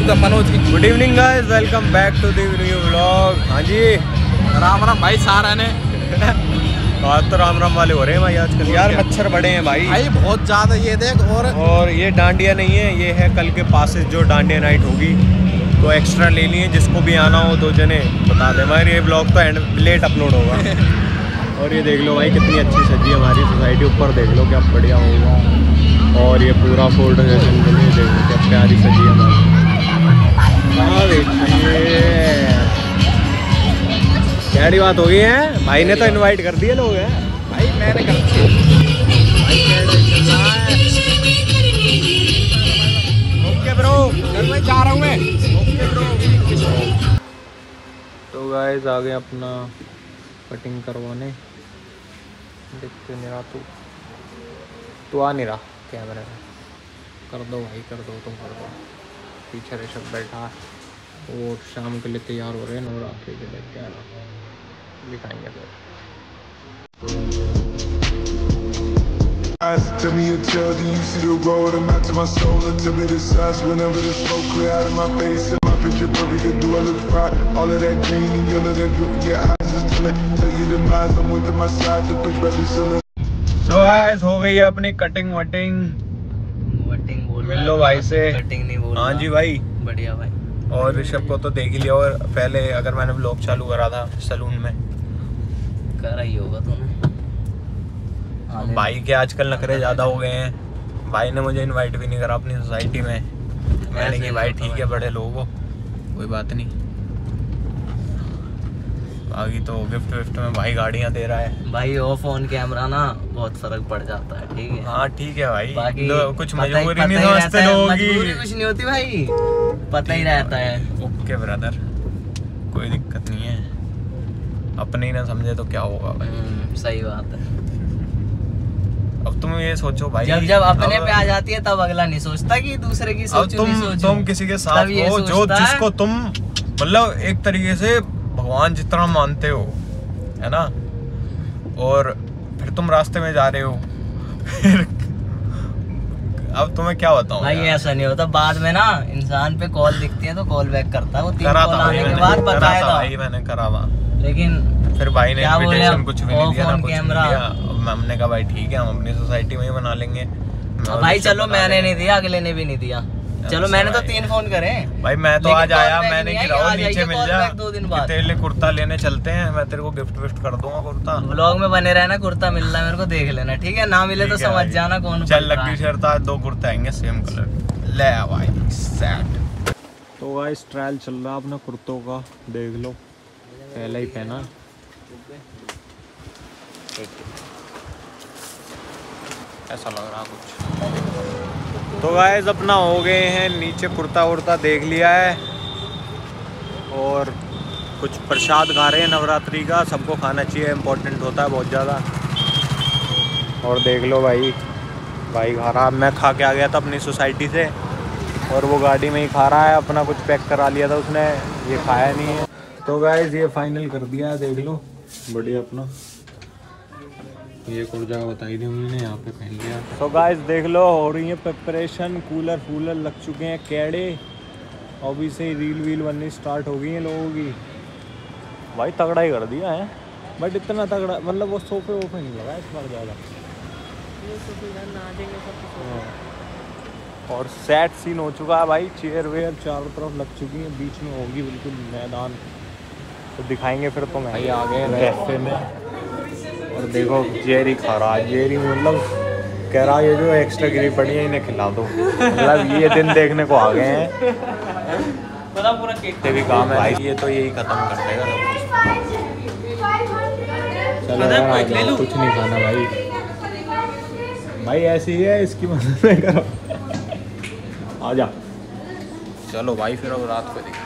The Manoj की। Good evening guys, welcome back to the new vlog. हाँ जी, राम राम भाई सारा ने। आज तो राम राम वाले हो रहे हैं भाई आजकल यार। मच्छर बड़े हैं भाई बहुत ज्यादा। ये देख और ये डांडिया नहीं है, ये है कल के पासेस जो डांडिया नाइट होगी, तो एक्स्ट्रा ले लिए। जिसको भी आना हो दो जने बता दे। हमारे ये ब्लॉग तो लेट अपलोड होगा। और ये देख लो भाई कितनी अच्छी सजी है हमारी सोसाइटी। ऊपर देख लो क्या बढ़िया होगा। और ये पूरा फोटो सेशन के लिए देख लो क्या प्यारी सजी है हमारी। हाँ देखिए प्यारी बात हो गई है। भाई ने तो इनवाइट कर दिए लोग हैं भाई, मैंने कर दिया। ओके ब्रो, कल मैं जा रहा हूँ मैं। Okay bro. तो गाइस आ गए अपना कटिंग करवाने। देखते नहीं रहा तू आ नहीं रहा कैमरे में। कर दो भाई, कर दो, तुम कर दो। पीछे ऋषभ बैठा है और शाम के लिए तैयार हो रहे हैं। नवरात्रि के लिए क्या दिखाएंगे फिर। Tell me your tale, do you see the road? I'm out to my soul, and tell me the size. Whenever the smoke clear out of my face, and my picture perfect, do I look fried? All of that green and yellow, that blue, your eyes is telling. Tell you the minds, I'm with my side, the push back is selling. So guys, हो गई है अपनी cutting वटिंग बोल मिल लो भाई से। Cutting नहीं बोल। हाँ जी भाई, बढ़िया भाई। और ऋषभ को तो देख ही लिया। और पहले अगर मैंने व्लॉग चालू करा था सैलून में, कर ही होगा तूने। भाई के आजकल नखरे ज़्यादा हो गए हैं। भाई ने मुझे इनवाइट भी नहीं करा अपनी सोसाइटी में। मैंने कहा भाई ठीक है, बड़े लोग हो, कोई बात नहीं। बाकी तो गिफ्ट विफ्ट में भाई गाड़ियाँ दे रहा है भाई। ऑफ ऑन कैमरा ना बहुत फर्क पड़ जाता है। ठीक है, हाँ ठीक है भाई। बाकी कुछ मजबूरी नहीं समझते लोगों की। मजबूरी कुछ नहीं होती भाई, पता ही रहता है। ओके ब्रदर, कोई दिक्कत नहीं है। अपने ही ना समझे तो क्या होगा भाई। सही बात है। अब तुम ये सोचो भाई, जब अपने पे आ जाती है तब अगला नहीं सोचता कि दूसरे की सोचो नहीं सोचो। तुम किसी के साथ हो जो जिसको तुम मतलब एक तरीके से भगवान जितना मानते हो, है ना, और फिर तुम रास्ते में जा रहे हो। फिर अब तुम्हें क्या बताऊं भाई, ऐसा नहीं होता। बाद में ना इंसान पे कॉल दिखती है तो कॉल बैक करता है। वो 3 कॉल आने के बाद बताया था भाई, मैंने करा था। लेकिन फिर भाई ने इनविटेशन कुछ भी नहीं दिया ना, कुछ कैमरा। नहीं दिया। हमने कहा भाई ठीक है, हम अपनी सोसाइटी में ही बना लेंगे भाई। चलो मैंने नहीं दिया, अगले ने भी नहीं दिया। चलो मैंने तो 3 फोन करे भाई। मैं तो आज आया, मैंने कि रहो नीचे मिल जा, 2 दिन बाद तेरे लिए कुर्ता लेने चलते हैं, मैं तेरे को गिफ्ट विफ्ट कर दूंगा कुर्ता। व्लॉग में बने रहना, कुर्ता मिल रहा है मेरे को देख लेना, ठीक है। ना मिले तो समझ जाना कौन। चल लगी शर्त, आज 2 कुर्ते आएंगे सेम कलर। ले भाई सेट। तो गाइस ट्रायल चल रहा अपना कुर्तों का, देख लो पहला ही पहना। ऐसा लग रहा कुछ। तो गाइस अपना हो गए हैं नीचे, कुर्ता वुर्ता देख लिया है और कुछ प्रसाद खा रहे हैं नवरात्रि का। सबको खाना चाहिए, इम्पोर्टेंट होता है बहुत ज़्यादा। और देख लो भाई, भाई खा रहा। मैं खा के आ गया था अपनी सोसाइटी से और वो गाड़ी में ही खा रहा है। अपना कुछ पैक करा लिया था उसने, ये खाया नहीं है। तो गाइस ये फाइनल कर दिया है, देख लो बढ़िया। अपना ये कुछ जगह बताई थी उन्होंने, यहाँ पे पहन लिया। तो गाइस देख लो हो रही है प्रिपरेशन। कूलर फूलर लग चुके हैं कैड़े। अभी से ही रील वील बननी स्टार्ट हो गई है लोगों की। भाई तगड़ा ही कर दिया है, बट इतना तगड़ा मतलब वो सोफे वोफे नहीं लगा इस बार ज़्यादा। और सेट सीन हो चुका है भाई। चेयर वेयर चारों तरफ लग चुकी हैं, बीच में होगी बिल्कुल मैदान। तो दिखाएंगे फिर तुम्हें। भाई आ गए कैफे में और देखो जेरी खा रहा है। जेरी मतलब कह रहा है ये जो एक्स्ट्रा गिरी पड़ी है इन्हें खिला दो। मतलब ये दिन देखने को आ गए हैं। भी काम है भाई, ये तो यही खत्म कर देगा सब कुछ। चलो कुछ नहीं खाना भाई, भाई ऐसी ही है इसकी मदद करो। आ जा। चलो भाई फिर अब रात को